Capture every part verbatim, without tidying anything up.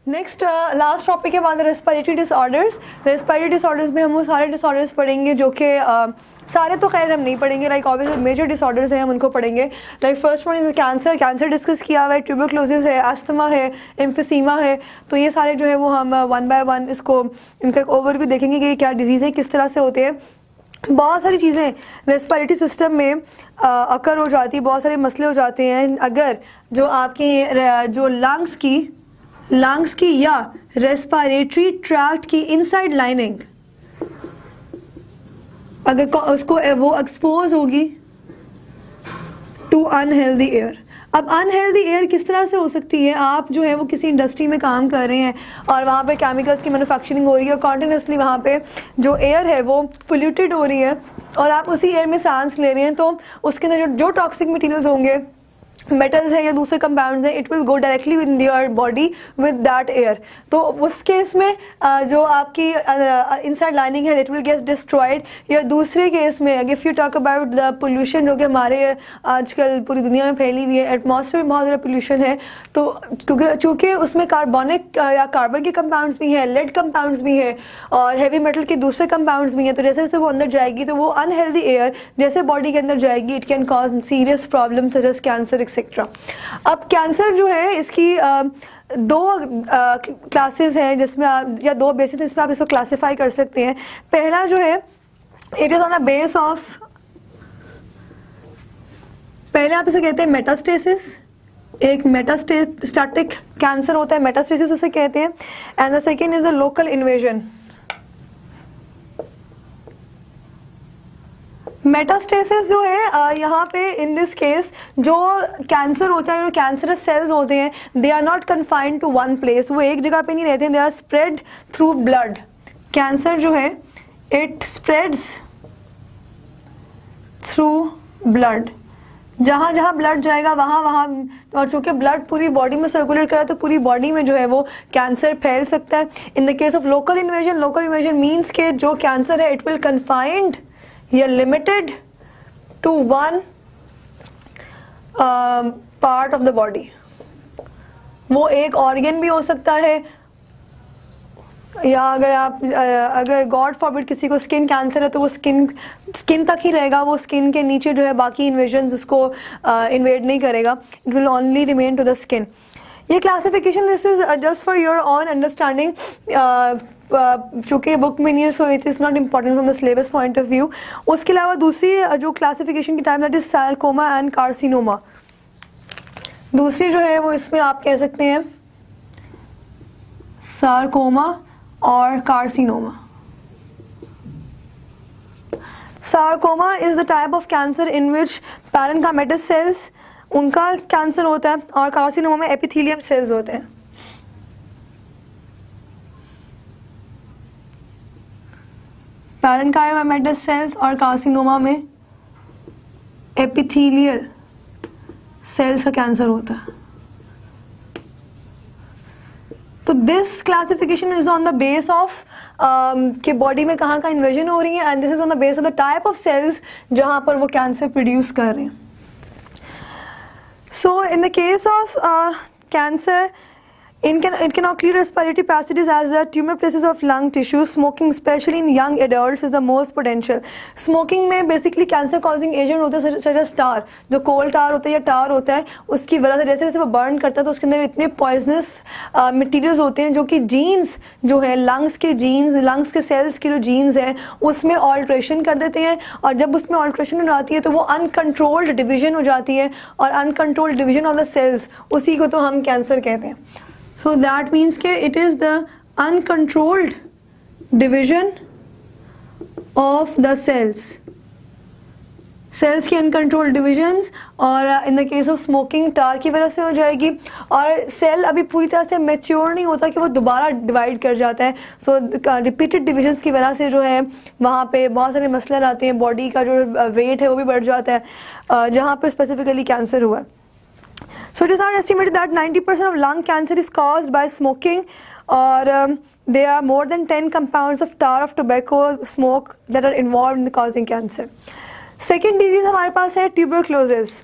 Next last topic के बाद respiratory disorders. Respiratory disorders में हम वो सारे डिसऑर्डर्स पढ़ेंगे जो कि uh, सारे तो खैर हम नहीं पढ़ेंगे, लाइक ऑब्वियसली मेजर डिसऑर्डर्स हैं हम उनको पढ़ेंगे। Like first one is cancer, cancer discuss किया हुआ है, ट्यूबरक्लोसिस है, अस्थमा है, एम्फिसीमा है। तो ये सारे जो है वो हम वन बाय वन इसको इनका एक ओवरव्यू देखेंगे कि क्या डिजीज़ है, किस तरह से होते हैं। बहुत सारी चीज़ें रेस्पिरेटरी सिस्टम में अकर हो जाती है, बहुत सारे मसले हो जाते हैं अगर जो आपकी जो लंग्स की लंग्स की या रेस्पिरेटरी ट्रैक्ट की इनसाइड लाइनिंग अगर उसको वो एक्सपोज होगी टू अनहेल्दी एयर। अब अनहेल्दी एयर किस तरह से हो सकती है? आप जो है वो किसी इंडस्ट्री में काम कर रहे हैं और वहाँ पे केमिकल्स की मैन्युफैक्चरिंग हो रही है और कॉन्टिन्यूसली वहाँ पे जो एयर है वो पोल्यूटेड हो रही है और आप उसी एयर में सांस ले रहे हैं, तो उसके अंदर जो जो टॉक्सिक मटीरियल्स होंगे, मेटल्स हैं या दूसरे कंपाउंड्स हैं, it will go directly in your body with that air. तो उस केस में जो आपकी इनसाइड लाइनिंग है इट विल गेट डिस्ट्रॉयड। या दूसरे केस में if you talk about the pollution जो कि हमारे आजकल पूरी दुनिया में फैली हुई है, एटमॉस्फेयर में बहुत ज़्यादा पोल्यूशन है, तो क्योंकि चूँकि उसमें कार्बनिक या कार्बन के कंपाउंड्स भी हैं, लेड कंपाउंड्स भी हैं और हैवी मेटल के दूसरे कंपाउंड्स भी हैं, तो जैसे जैसे वो अंदर जाएगी तो वो अनहेल्दी एयर जैसे बॉडी के अंदर जाएगी it can cause serious problem such as cancer etcetera. अब कैंसर जो है इसकी आ, दो क्लासेस हैं जिसमें आप या दो बेसिस जिसमें आप इसको क्लासिफाई कर सकते हैं। पहला जो है it is on the base of, पहले आप इसे कहते हैं मेटास्टेसिस, एक मेटास्टेटिक कैंसर होता है, मेटास्टेसिस उसे कहते हैं। And the second is a local invasion. Metastasis जो है यहाँ पे इन दिस केस जो कैंसर होता है, जो कैंसरस सेल्स होते हैं, they are not confined to one place, वो एक जगह पे नहीं रहते हैं, they are spread through blood. Cancer जो है इट स्प्रेड्स थ्रू ब्लड, जहाँ जहाँ ब्लड जाएगा वहाँ वहाँ, और चूँकि ब्लड पूरी बॉडी में सर्कुलेट करा तो पूरी बॉडी में जो है वो कैंसर फैल सकता है। In the case of local invasion, local invasion means के जो कैंसर है इट विल कन्फाइंड या limited to one part of the body. वो एक ऑर्गन भी हो सकता है या अगर आप uh, अगर गॉड फॉरबिड किसी को स्किन कैंसर है तो वो स्किन स्किन तक ही रहेगा, वो स्किन के नीचे जो है बाकी इन्वेजन्स उसको इन्वेड uh, नहीं करेगा, it will only remain to the skin. ये classification this is just for your own understanding, चूँकि बुक में नहीं है so it is not important from the syllabus point of view. उसके अलावा दूसरी जो क्लासिफिकेशन की time that is sarcoma and carcinoma. दूसरी जो है वो इसमें आप कह सकते हैं सार्कोमा और carcinoma. Sarcoma is the type of cancer in which parenchymatous cells उनका कैंसर होता है और कार्सिनोमा में एपिथेलियम सेल्स होते हैं। पैरेन्काइमेटस सेल्स और कार्सिनोमा में एपिथेलियल सेल्स का कैंसर होता है। तो this classification is on the base of कि बॉडी में कहाँ का इन्वेजन हो रही है and this is on the base of the type of cells जहाँ पर वो कैंसर प्रोड्यूस कर रहे हैं। So in the case of uh, cancer, it can, it can occur respiratory passages as the tumor places of lung tissue. Smoking, especially in young adults, is the most potential. Smoking में basically cancer causing agent होता है such as tar, जो coal tar होता है या tar होता है, उसकी वजह से जैसे जैसे वो burn करता है तो उसके अंदर इतने poisonous uh, materials होते हैं जो कि genes जो है lungs के genes, lungs के cells की जो genes हैं उसमें alteration कर देते हैं और जब उसमें alteration हो जाती है तो वो uncontrolled division हो जाती है और uncontrolled division of the cells उसी को तो हम cancer कहते हैं। So that means के it is the uncontrolled division of the cells, cells की uncontrolled divisions, और in the case of smoking tar की वजह से हो जाएगी और सेल अभी पूरी तरह से मैच्योर नहीं होता कि वो दोबारा डिवाइड कर जाता है। सो रिपीटेड डिविजन्स की वजह से जो है वहाँ पे बहुत सारे मसले आते हैं, बॉडी का जो वेट है वो भी बढ़ जाता है जहाँ पे स्पेसिफिकली कैंसर हुआ है। So it is not estimated that ninety percent of lung cancer is caused by smoking, or um, there are more than ten compounds of tar of tobacco smoke that are involved in causing cancer. Second disease हमारे पास है tuberculosis.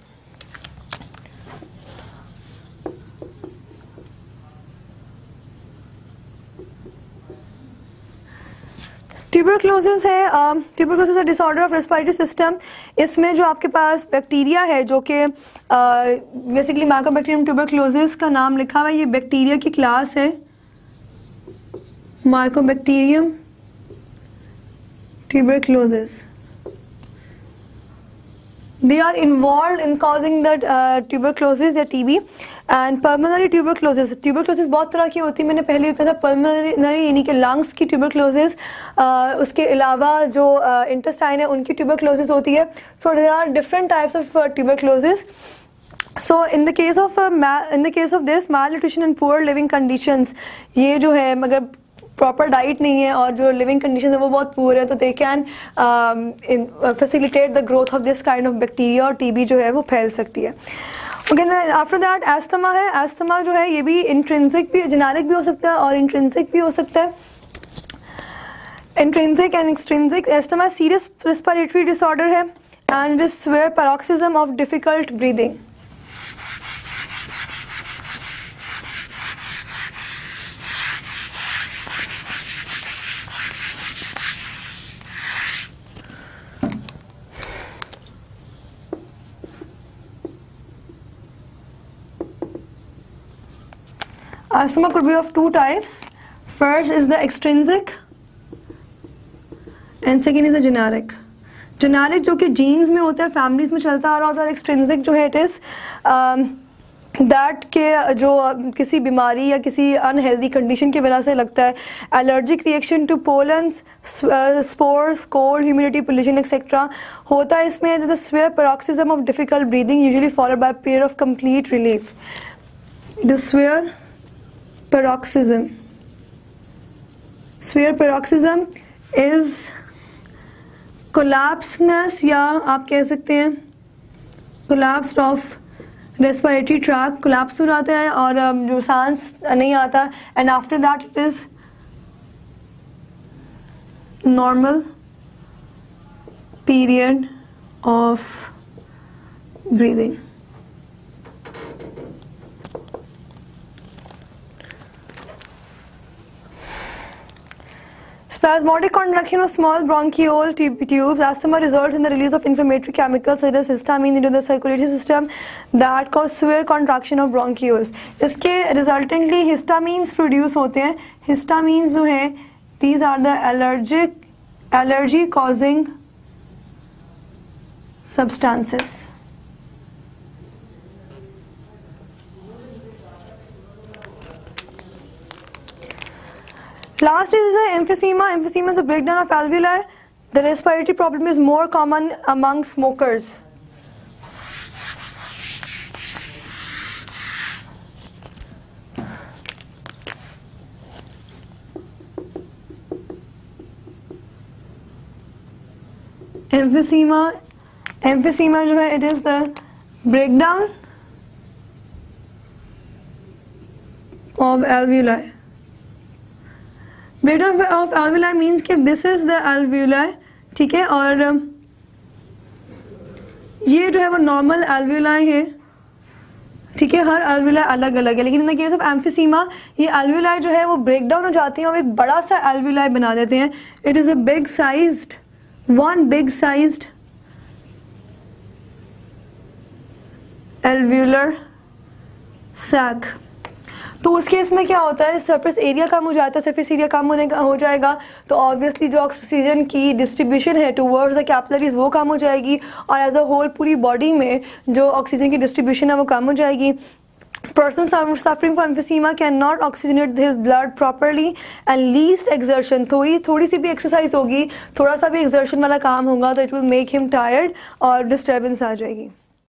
Tuberculosis है, tuberculosis है disorder of respiratory system. इसमें जो आपके पास bacteria है जो कि बेसिकली माइकोबैक्टीरियम ट्यूबरक्लोसिस का नाम लिखा हुआ है, ये बैक्टीरिया की क्लास है, mycobacterium tuberculosis. They are involved in causing the uh, tuberculosis या T B and pulmonary tuberculosis। tuberculosis बहुत तरह की होती है, मैंने पहले बताया था pulmonary यानी कि lungs की tuberculosis, uh, उसके अलावा जो uh, intestine है उनकी tuberculosis होती है। So there are different types of uh, tuberculosis। So in the case of uh, in the case of this malnutrition and poor living conditions, ये जो है मगर प्रॉपर डाइट नहीं है और जो लिविंग कंडीशन है वो बहुत पुअर है, तो they can facilitate the growth of this kind of bacteria और टीबी जो है वो फैल सकती है। ओके, आफ्टर दैट एस्थमा है। एस्थमा जो है ये भी इंट्रिंसिक भी जेनेरिक भी हो सकता है और इंट्रिंसिक भी हो सकता है। Intrinsic and extrinsic. Asthma serious respiratory disorder है and it is severe paroxysm of difficult breathing. Asthma could be of two types. First is the extrinsic and second is the generic. Generic जो कि genes में होता है, families में चलता आ रहा होता है। extrinsic जो है it is um, that के जो किसी बीमारी या किसी unhealthy condition की वजह से लगता है। allergic reaction to pollens, spores, cold, humidity, pollution et cetera होता है इसमें। the severe paroxysm of difficult breathing usually followed by a period of complete relief. It is severe paroxysm. Severe paroxysm is collapsedness या आप कह सकते हैं collapse of respiratory tract, collapse हो जाता है और जो सांस नहीं आता, and after that it is normal period of breathing. Spasmodic contraction of small bronchiole tubes. Asthma results in the release of inflammatory chemicals such as histamine into the circulatory system that cause severe contraction of bronchioles. इसके resultantly histamines produce होते हैं। Histamines जो हैं these are the allergic allergy causing substances. Last is the emphysema. Emphysema is a breakdown of alveoli. The respiratory problem is more common among smokers. Emphysema, emphysema जो है it is the breakdown of alveoli. Breakdown of alveoli means कि this is the alveoli, ठीक है, और ये जो है वो नॉर्मल alveoli है, ठीक है, हर alveoli अलग अलग है। लेकिन in the case of emphysema ये alveoli जो है वो ब्रेकडाउन हो जाती हैं और एक बड़ा सा alveoli बना देते हैं। It is a big sized one big sized alveolar sac। तो उस केस में क्या होता है, सरफेस एरिया कम हो जाता है। सरफेस एरिया कम होने का हो जाएगा तो ऑब्वियसली जो ऑक्सीजन की डिस्ट्रीब्यूशन है टुवर्ड्स द कैपिलरीज वो कम हो जाएगी और एज अ होल पूरी बॉडी में जो ऑक्सीजन की डिस्ट्रीब्यूशन है वो कम हो जाएगी। Person suffering from emphysema cannot oxygenate his blood properly and least exertion, थोड़ी थोड़ी सी भी एक्सरसाइज होगी, थोड़ा सा भी एक्सर्शन वाला काम होगा तो it will make him tired और डिस्टर्बेंस आ जाएगी।